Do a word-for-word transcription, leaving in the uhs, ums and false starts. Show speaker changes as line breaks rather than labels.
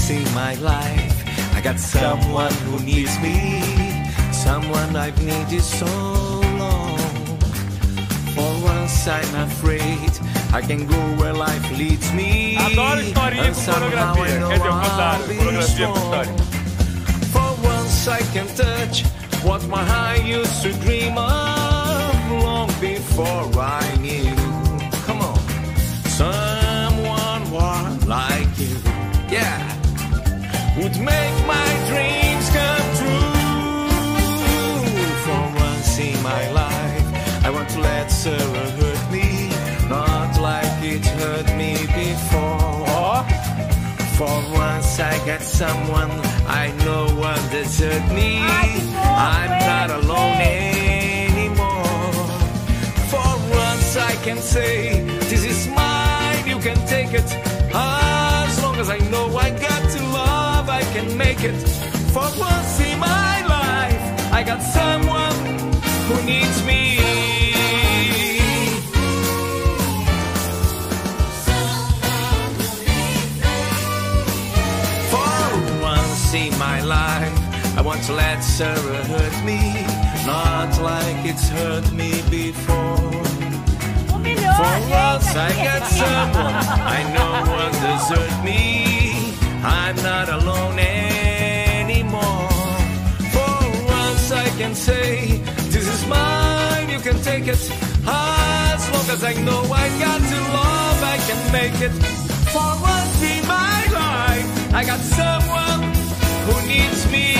once in my life, I got someone who needs me, someone I've needed so long. For once I'm afraid I can go where life leads me.
Adoro historinha com pornografia. Quer dizer, o contrário, pornografia com história.
For once I can touch what my heart used to dream of long before I knew. Come on, someone warm like you, yeah, would make my dreams come true. For once in my life, I want to let sorrow hurt me, not like it hurt me before. For once I got someone I know won't desert me. I'm not alone anymore. For once I can say, this is mine, you can take it. As long as I know I got to love, I can make it. For once in my life, I got someone who needs me. In my life, I want to let sorrow hurt me, not like it's hurt me before. For once I got someone I know won't desert me. I'm not alone anymore. For once I can say, this is mine, you can take it. As long as I know I got to love, I can make it. For once in my life, I got someone who needs me.